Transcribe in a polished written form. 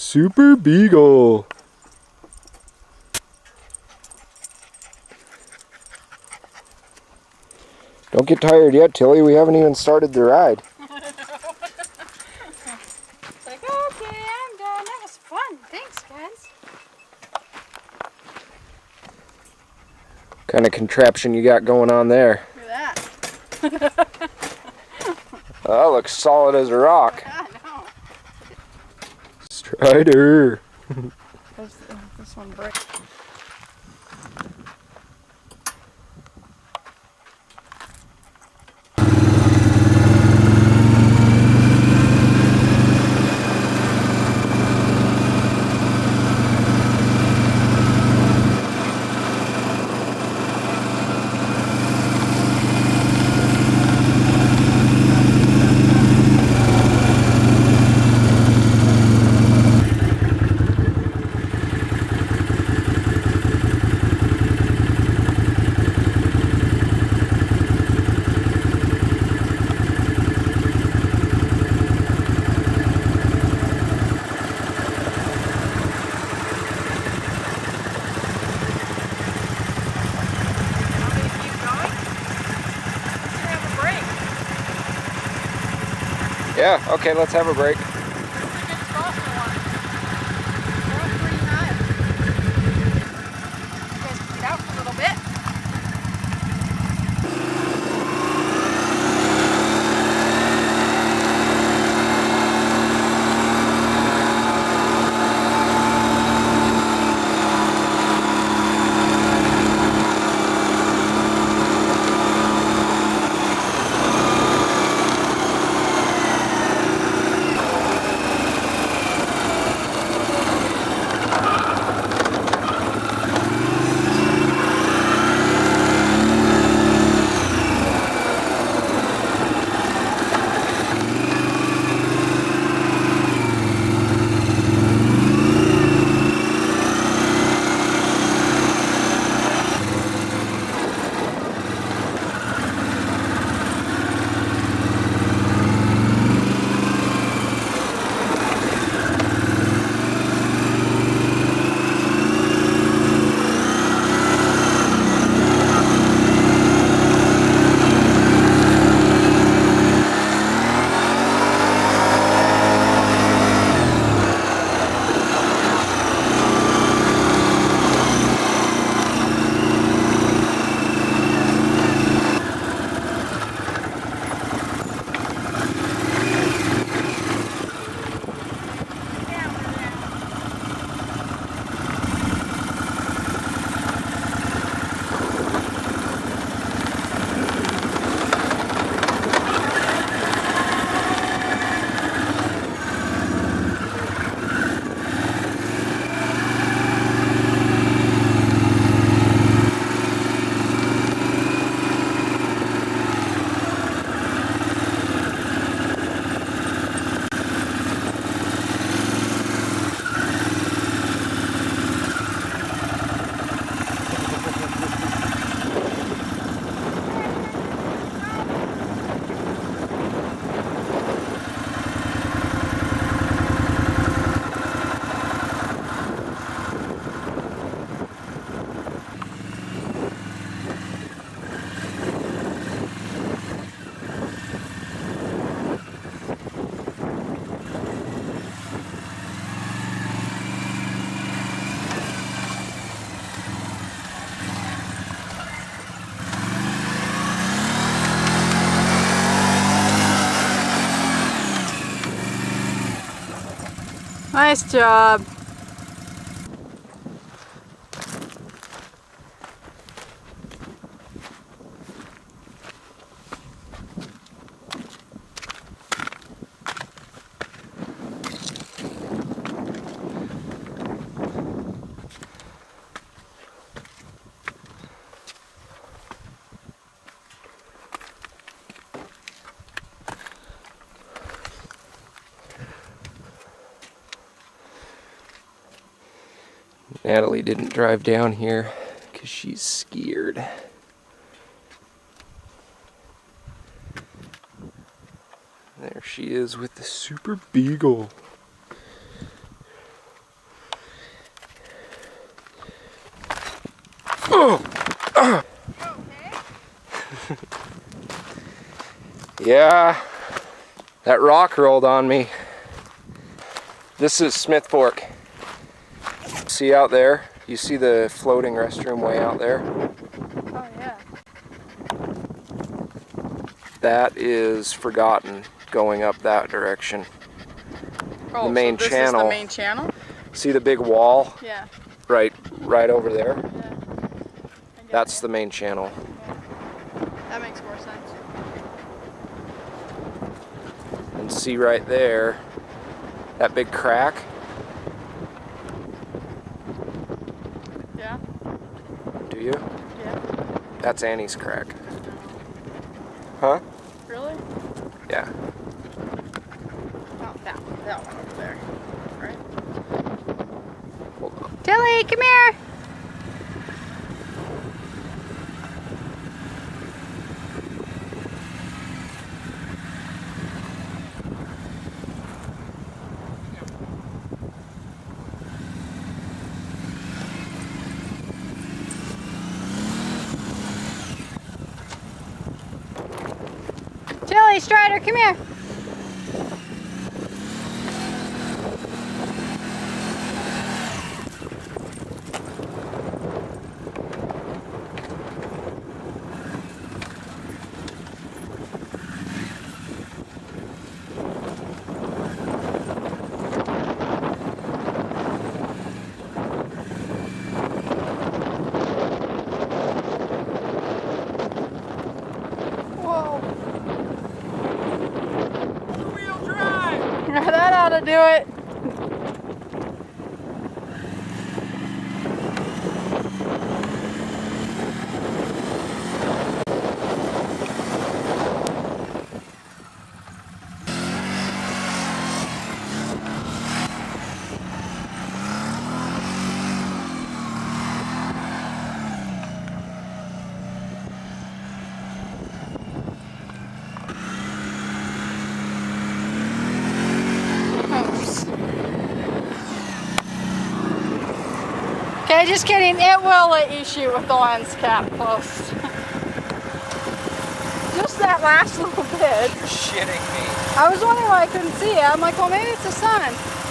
Super Beagle. Don't get tired yet, Tilly. We haven't even started the ride. It's like, okay, I'm done. That was fun. Thanks, guys. What kind of contraption you got going on there? Look at that. That looks solid as a rock. I know. Strider. This one breaks. Yeah, okay, let's have a break. Nice job. Natalie didn't drive down here because she's scared. There she is with the Super Beagle. Yeah, that rock rolled on me. This is Smith Fork. See out there? You see the floating restroom way out there? Oh yeah. That is Forgotten going up that direction. Oh, the main so this channel. Is the main channel? See the big wall? Yeah. Right over there? Yeah. That's the main channel. Yeah. That makes more sense. And see right there, that big crack? Yeah. Do you? Yeah. That's Annie's crack. Huh? Really? Yeah. Oh, that one over there. Right? Hold on. Tilly, come here! Tilly, Strider, come here! That ought to do it. Okay, just kidding. It will let you shoot with the lens cap closed. Just that last little bit. You're shitting me. I was wondering why I couldn't see it. I'm like, well, maybe it's the sun.